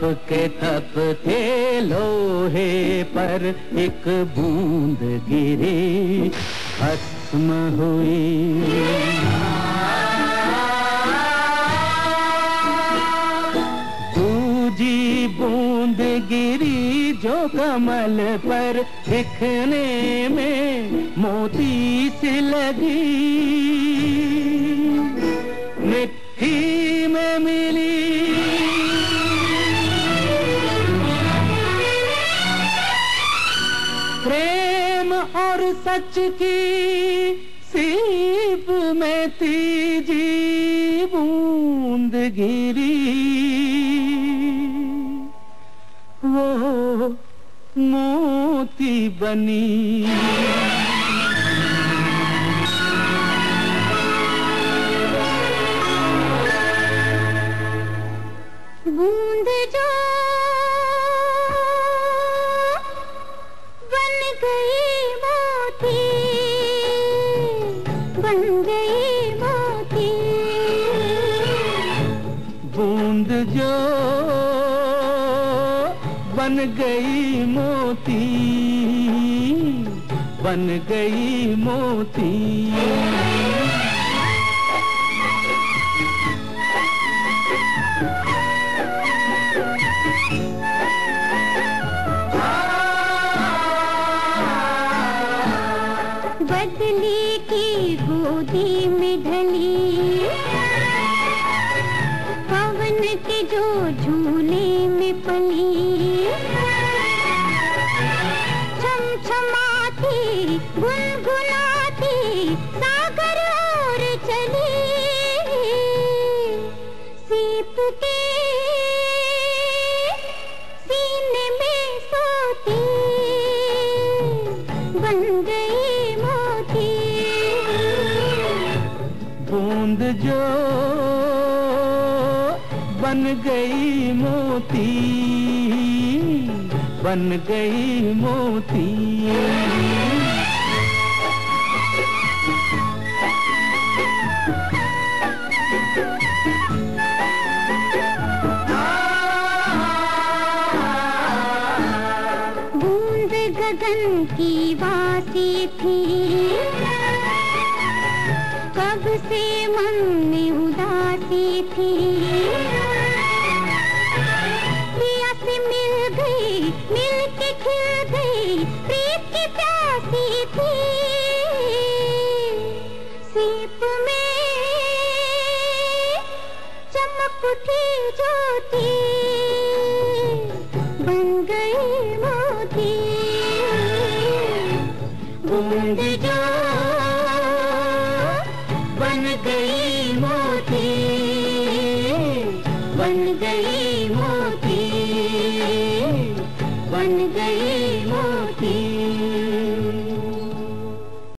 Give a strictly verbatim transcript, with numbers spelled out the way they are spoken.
के थप के लोहे पर एक बूंद गिरी, भस्म हुई। दूजी बूंद गिरी जो कमल पर दिखने में मोती सी लगी, मिट्टी में मिली। प्रेम और सच की सीप में तीजी बूंद गिरी, वो मोती बनी। बूंद जो बन गई मोती, बन गई मोती। बूंद जो बन गई मोती, बन गई मोती। बदली की गोदी में ढली, पवन के जो झूले में पली। छमछमाती गुनगुनाती सागर और चली, सीप के सीने में सोती, बन गई मोती। बूंद जो बन गई मोती, बन गई मोती। बूंद गगन की वासी थी, कब से मन में उदासी थी। प्रिया से मिल गई, मिल के खिल गई, प्रीत की प्यासी थी। सीप में चमक उठी ज्योति,